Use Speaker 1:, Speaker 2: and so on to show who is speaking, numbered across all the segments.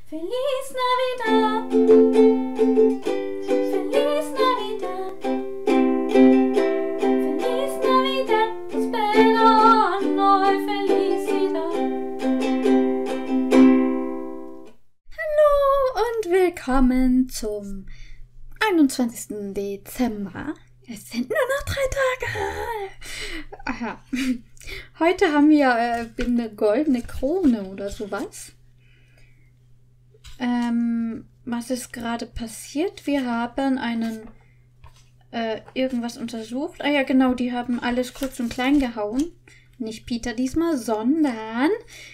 Speaker 1: Feliz Navidad, Feliz Navidad, Feliz Navidad, espero noi felicidad. Hallo und willkommen zum 21. Dezember. Es sind nur noch 3 Tage. Aha. Heute haben wir eine goldene Krone oder sowas. Was ist gerade passiert? Wir haben irgendwas untersucht. Ah ja, genau, die haben alles kurz und klein gehauen. Nicht Peter diesmal, sondern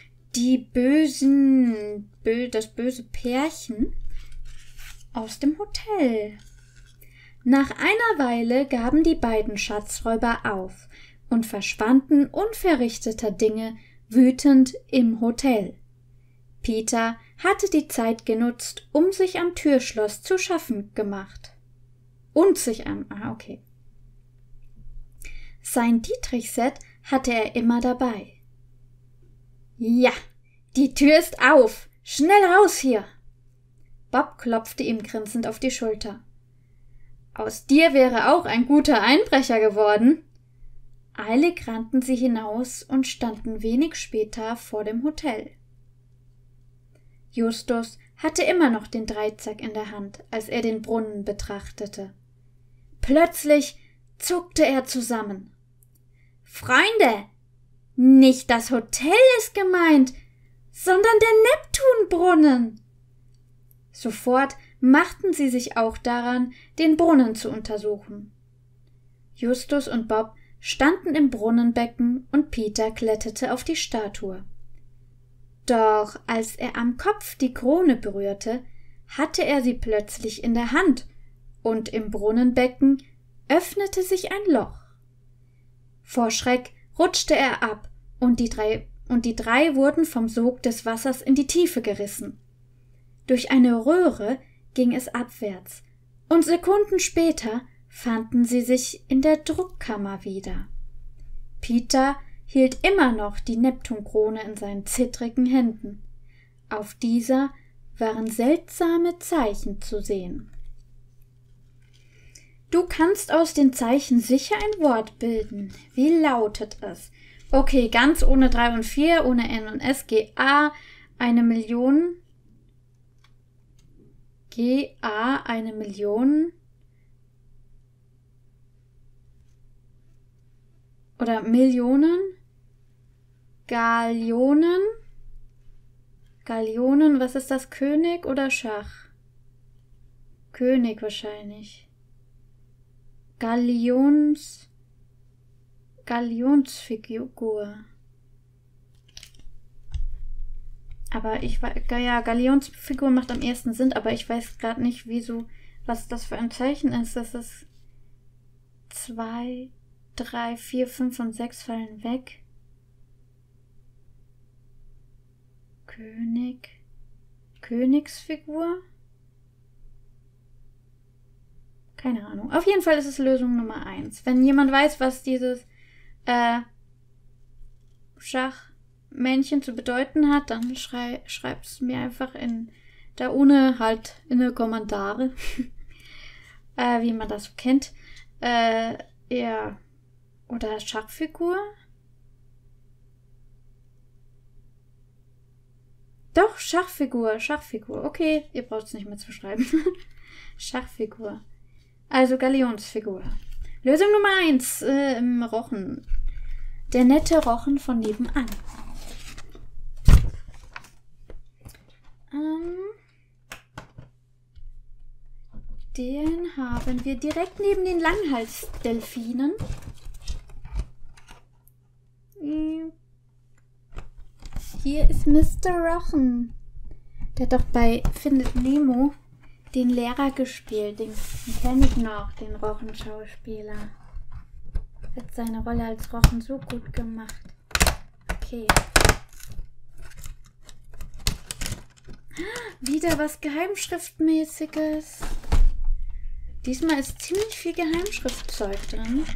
Speaker 1: das böse Pärchen aus dem Hotel. Nach einer Weile gaben die beiden Schatzräuber auf und verschwanden unverrichteter Dinge wütend im Hotel. Peter hatte die Zeit genutzt, um sich am Türschloss zu schaffen gemacht. Sein Dietrich-Set hatte er immer dabei. Ja, die Tür ist auf! Schnell raus hier! Bob klopfte ihm grinsend auf die Schulter. Aus dir wäre auch ein guter Einbrecher geworden. Eilig rannten sie hinaus und standen wenig später vor dem Hotel. Justus hatte immer noch den Dreizack in der Hand, als er den Brunnen betrachtete. Plötzlich zuckte er zusammen. »Freunde, nicht das Hotel ist gemeint, sondern der Neptunbrunnen!« Sofort machten sie sich auch daran, den Brunnen zu untersuchen. Justus und Bob standen im Brunnenbecken und Peter kletterte auf die Statue. Doch als er am Kopf die Krone berührte, hatte er sie plötzlich in der Hand, und im Brunnenbecken öffnete sich ein Loch. Vor Schreck rutschte er ab, und die drei wurden vom Sog des Wassers in die Tiefe gerissen. Durch eine Röhre ging es abwärts, und Sekunden später fanden sie sich in der Druckkammer wieder. Peter hielt immer noch die Neptunkrone in seinen zittrigen Händen. Auf dieser waren seltsame Zeichen zu sehen. Du kannst aus den Zeichen sicher ein Wort bilden. Wie lautet es? Okay, ganz ohne 3 und 4, ohne N und S, G-A, 1 Million. G-A, 1 Million. Oder Millionen. Gallionen. Gallionen, was ist das? König oder Schach? König wahrscheinlich. Galionsfigur. Aber Galionsfigur macht am ehesten Sinn, aber ich weiß gerade nicht, was das für ein Zeichen ist. Das ist 2, 3, 4, 5 und 6 fallen weg. Königsfigur? Keine Ahnung. Auf jeden Fall ist es Lösung Nummer 1. Wenn jemand weiß, was dieses Schachmännchen zu bedeuten hat, dann schreibt es mir einfach in die Kommentare, wie man das so kennt. Ja. Oder Schachfigur? Doch, Schachfigur. Okay, ihr braucht es nicht mehr zu schreiben. Schachfigur. Also Galionsfigur. Lösung Nummer 1 im Rochen. Der nette Rochen von nebenan. Den haben wir direkt neben den Langhalsdelfinen. Hier ist Mr. Rochen. Der hat doch bei Findet Nemo den Lehrer gespielt. Den kenne ich noch, den Rochenschauspieler. Hat seine Rolle als Rochen so gut gemacht. Okay. Wieder was Geheimschriftmäßiges. Diesmal ist ziemlich viel Geheimschriftzeug drin.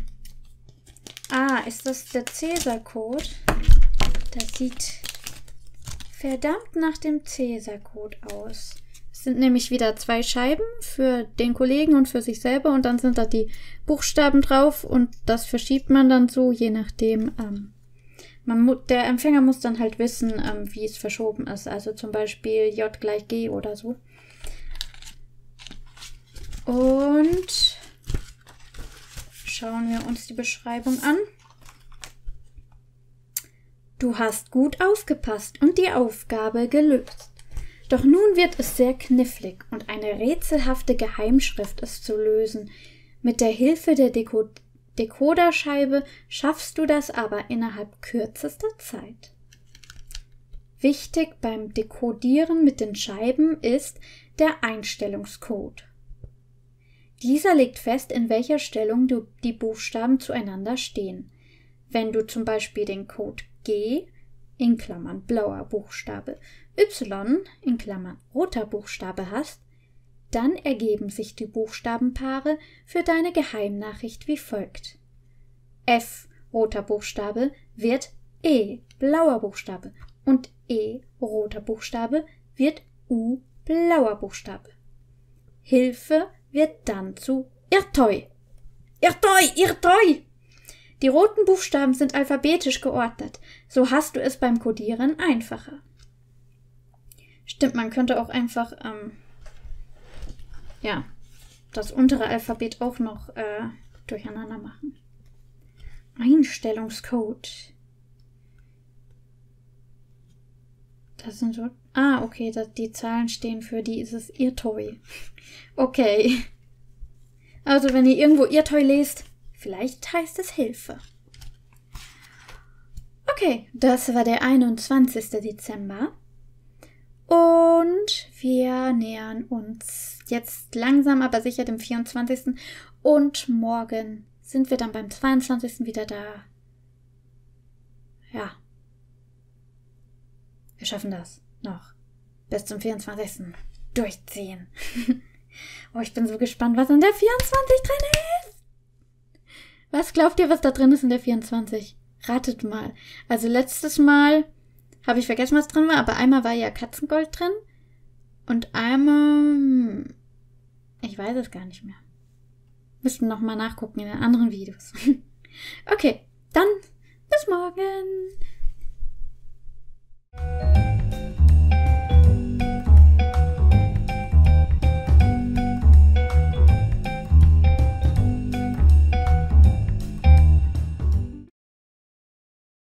Speaker 1: Ah, ist das der Cäsar-Code? Das sieht verdammt nach dem Cäsar-Code aus. Es sind nämlich wieder 2 Scheiben für den Kollegen und für sich selber und dann sind da die Buchstaben drauf und das verschiebt man dann so, je nachdem. Der Empfänger muss dann halt wissen, wie es verschoben ist. Also zum Beispiel J = G oder so. Und schauen wir uns die Beschreibung an. Du hast gut aufgepasst und die Aufgabe gelöst. Doch nun wird es sehr knifflig und eine rätselhafte Geheimschrift ist zu lösen. Mit der Hilfe der Decoderscheibe schaffst du das aber innerhalb kürzester Zeit. Wichtig beim Dekodieren mit den Scheiben ist der Einstellungscode. Dieser legt fest, in welcher Stellung die Buchstaben zueinander stehen. Wenn du zum Beispiel den Code G in Klammern blauer Buchstabe, Y in Klammern roter Buchstabe hast, dann ergeben sich die Buchstabenpaare für deine Geheimnachricht wie folgt. F roter Buchstabe wird E blauer Buchstabe und E roter Buchstabe wird U blauer Buchstabe. Hilfe wird dann zu Irrtoi. Irrtoi, Irrtoi! Die roten Buchstaben sind alphabetisch geordnet. So hast du es beim Codieren einfacher. Stimmt, man könnte auch einfach das untere Alphabet auch noch durcheinander machen. Einstellungscode. Das sind so. Ah, okay, die Zahlen stehen für dieses Irrtoi. Okay. Also, wenn ihr irgendwo Irrtoi lest, vielleicht heißt es Hilfe. Okay, das war der 21. Dezember. Und wir nähern uns jetzt langsam, aber sicher dem 24. Und morgen sind wir dann beim 22. wieder da. Ja. Wir schaffen das noch. Bis zum 24. durchziehen. Oh, ich bin so gespannt, was in der 24 drin ist. Was glaubt ihr, was da drin ist in der 24? Ratet mal. Also letztes Mal habe ich vergessen, was drin war, aber einmal war ja Katzengold drin. Und einmal, ich weiß es gar nicht mehr. Müssten noch mal nachgucken in den anderen Videos. Okay, dann bis morgen.